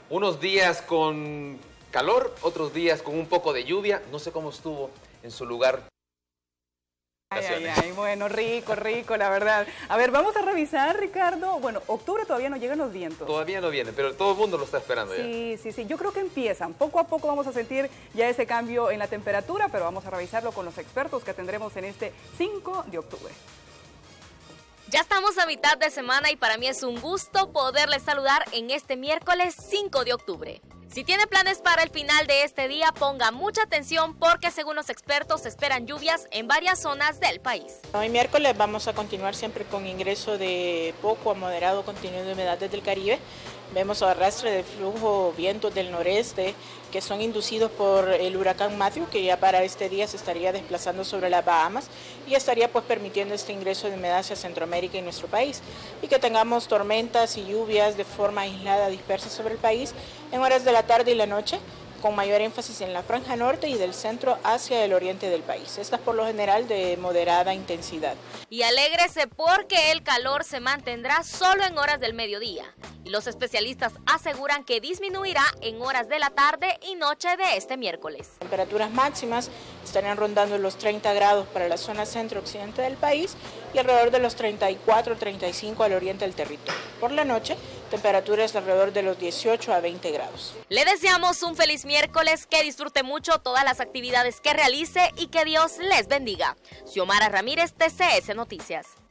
Unos días con calor, otros días con un poco de lluvia. No sé cómo estuvo en su lugar. Bueno, rico, la verdad. A ver, vamos a revisar, Ricardo. Bueno, octubre todavía no llegan los vientos. Todavía no viene, pero todo el mundo lo está esperando ya. Sí. Yo creo que empiezan. Poco a poco vamos a sentir ya ese cambio en la temperatura, pero vamos a revisarlo con los expertos que tendremos en este 5 de octubre. Ya estamos a mitad de semana y para mí es un gusto poderles saludar en este miércoles 5 de octubre. Si tiene planes para el final de este día, ponga mucha atención porque según los expertos se esperan lluvias en varias zonas del país. Hoy miércoles vamos a continuar siempre con ingreso de poco a moderado contenido de humedad desde el Caribe. Vemos arrastre de flujo vientos del noreste que son inducidos por el huracán Matthew, que ya para este día se estaría desplazando sobre las Bahamas y estaría pues permitiendo este ingreso de humedad hacia Centroamérica y nuestro país. Y que tengamos tormentas y lluvias de forma aislada dispersas sobre el país en horas de la tarde y la noche, con mayor énfasis en la franja norte y del centro hacia el oriente del país. Estas por lo general de moderada intensidad. Y alégrese porque el calor se mantendrá solo en horas del mediodía. Y los especialistas aseguran que disminuirá en horas de la tarde y noche de este miércoles. Temperaturas máximas estarían rondando los 30 grados para la zona centro-occidente del país y alrededor de los 34-35 al oriente del territorio. Por la noche, temperaturas alrededor de los 18 a 20 grados. Le deseamos un feliz miércoles, que disfrute mucho todas las actividades que realice y que Dios les bendiga. Xiomara Ramírez, TCS Noticias.